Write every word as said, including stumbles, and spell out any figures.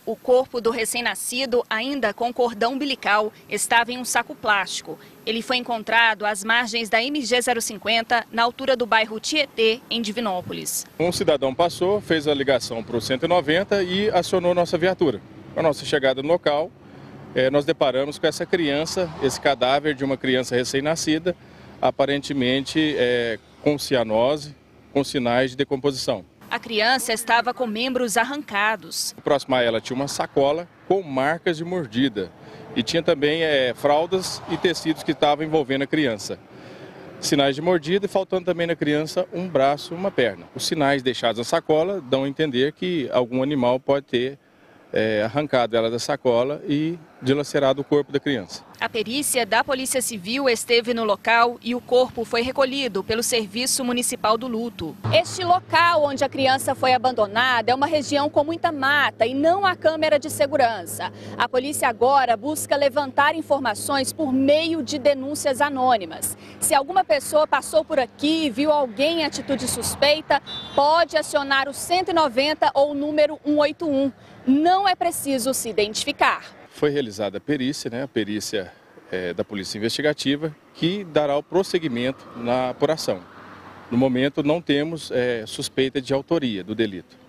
O corpo do recém-nascido, ainda com cordão umbilical, estava em um saco plástico. Ele foi encontrado às margens da M G zero cinquenta, na altura do bairro Tietê, em Divinópolis. Um cidadão passou, fez a ligação para o cento e noventa e acionou nossa viatura. Com a nossa chegada no local, eh, nós deparamos com essa criança, esse cadáver de uma criança recém-nascida, aparentemente eh, com cianose, com sinais de decomposição. A criança estava com membros arrancados. Próximo a ela tinha uma sacola com marcas de mordida e tinha também é, fraldas e tecidos que estavam envolvendo a criança. Sinais de mordida e faltando também na criança um braço e uma perna. Os sinais deixados na sacola dão a entender que algum animal pode ter é, arrancado ela da sacola e dilacerado o corpo da criança. A perícia da Polícia Civil esteve no local e o corpo foi recolhido pelo Serviço Municipal do Luto. Este local onde a criança foi abandonada é uma região com muita mata e não há câmera de segurança. A polícia agora busca levantar informações por meio de denúncias anônimas. Se alguma pessoa passou por aqui e viu alguém em atitude suspeita, pode acionar o cento e noventa ou o número cento e oitenta e um. Não é preciso se identificar. Foi realizada a perícia, né, a perícia é, da Polícia Investigativa, que dará o prosseguimento na apuração. No momento, não temos é, suspeita de autoria do delito.